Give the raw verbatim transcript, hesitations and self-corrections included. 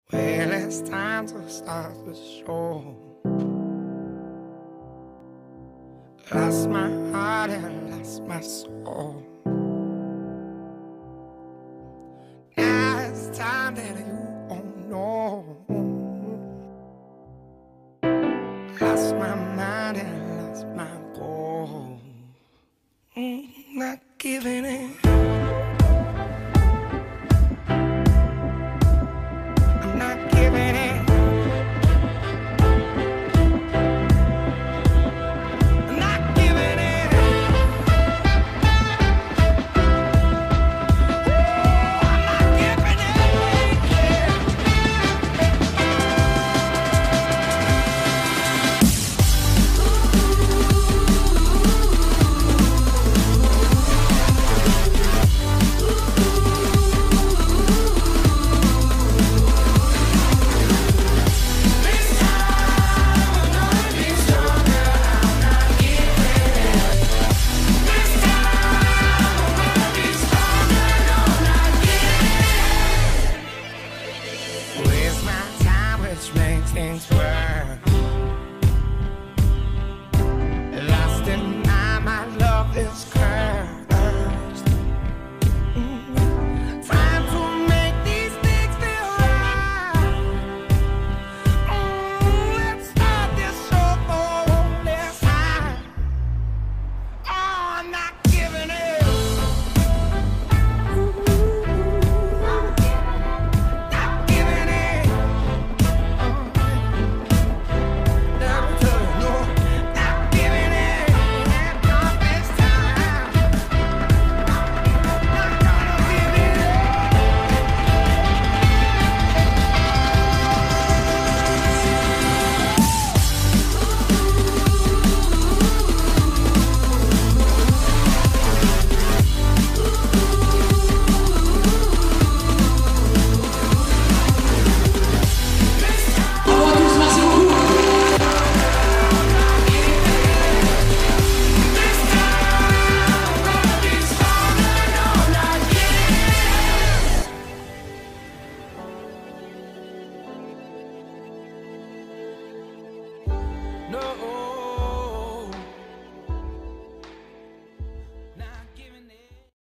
Well, it's time to start the show. Lost my heart and lost my soul. Now it's time that you won't know. Lost my mind and lost my goal. Mm, not giving in. Things were lost in my, my love is cursed. Mm. Time to make these things feel right. Mm. Let's start this show for this time. Oh, I'm not giving it. No.